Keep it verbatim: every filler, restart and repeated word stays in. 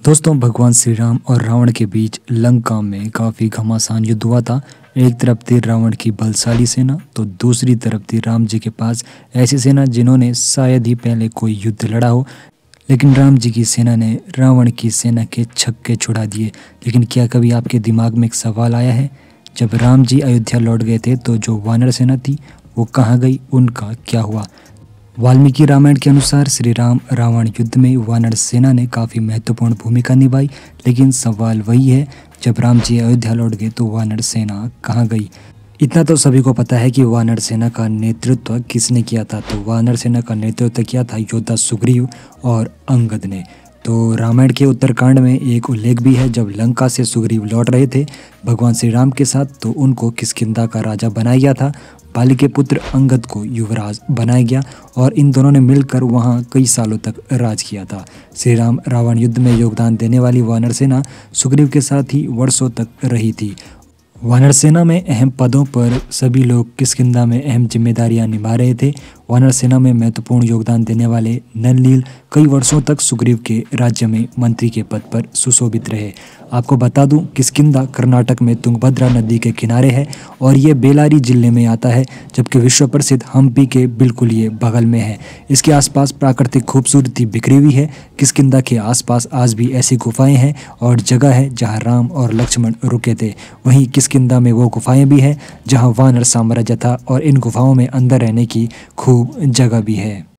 दोस्तों, भगवान श्री राम और रावण के बीच लंका में काफ़ी घमासान युद्ध हुआ था। एक तरफ थी रावण की बलशाली सेना, तो दूसरी तरफ थी राम जी के पास ऐसी सेना जिन्होंने शायद ही पहले कोई युद्ध लड़ा हो। लेकिन राम जी की सेना ने रावण की सेना के छक्के छुड़ा दिए। लेकिन क्या कभी आपके दिमाग में एक सवाल आया है, जब राम जी अयोध्या लौट गए थे तो जो वानर सेना थी वो कहाँ गई, उनका क्या हुआ? वाल्मीकि रामायण के अनुसार श्री राम रावण युद्ध में वानर सेना ने काफ़ी महत्वपूर्ण भूमिका निभाई। लेकिन सवाल वही है, जब राम जी अयोध्या लौट गए तो वानर सेना कहाँ गई? इतना तो सभी को पता है कि वानर सेना का नेतृत्व किसने किया था। तो वानर सेना का नेतृत्व किया था योद्धा सुग्रीव और अंगद ने। तो रामायण के उत्तरकांड में एक उल्लेख भी है, जब लंका से सुग्रीव लौट रहे थे भगवान श्री राम के साथ, तो उनको किष्किंधा का राजा बनाया गया था। बाली के पुत्र अंगद को युवराज बनाया गया और इन दोनों ने मिलकर वहां कई सालों तक राज किया था। श्री राम रावण युद्ध में योगदान देने वाली वानर सेना सुग्रीव के साथ ही वर्षों तक रही थी। वानर सेना में अहम पदों पर सभी लोग किष्किंधा में अहम जिम्मेदारियां निभा रहे थे। वानर सेना में महत्वपूर्ण योगदान देने वाले नल-नील कई वर्षों तक सुग्रीव के राज्य में मंत्री के पद पर सुशोभित रहे। आपको बता दूं, किष्किंधा कर्नाटक में तुंगभद्रा नदी के किनारे है और ये बेलारी जिले में आता है, जबकि विश्व प्रसिद्ध हम्पी के बिल्कुल ये बगल में है। इसके आसपास प्राकृतिक खूबसूरती बिखरी हुई है। किष्किंधा के आसपास आज भी ऐसी गुफाएं हैं और जगह है जहां राम और लक्ष्मण रुके थे। वहीं किष्किंधा में वो गुफाएं भी हैं जहां वानर साम्राज्य था और इन गुफाओं में अंदर रहने की खूब जगह भी है।